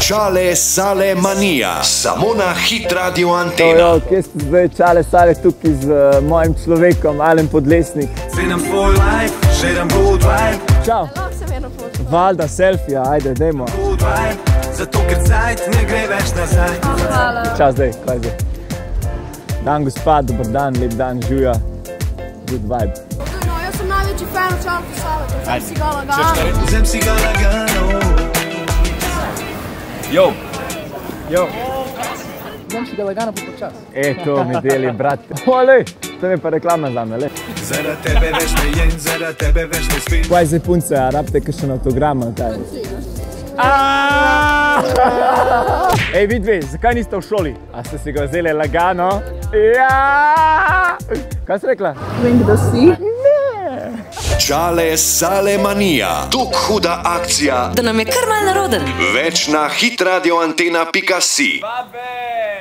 Čale Sale Manija, samo na Hit Radio Antena. Kje ste zdaj, Čale Sale, tukaj z mojim človekom, Alen Podlesnik. Čau. Valjda, selfija, ajde, dajmo. Zato, ker cajt ne gre več nazaj. Čau zdaj, kaj zdaj? Dan gospa, dober dan, lep dan, živja. Good vibe. No, jaz sem največji fan Čale Sale, vzem si ga lagano. Vzem si ga lagano. Jo. Vzem si ga lagano pa počas. To mi deli, brate. Olej, to mi pa reklama za me, le. Zaradi tebe več ne jem, zaradi tebe več ne spim. Kaj zdaj punce, a rabite kakšen avtogram ali kaj? Ej, vidvi, zakaj niste v šoli? A ste si ga vzeli lagano? Ja! Kaj si rekla? Vem, kdo si. Čale Sale Manija, tok huda akcija, da nam je kar malo naroden. več na hitradioantena.si. Babe!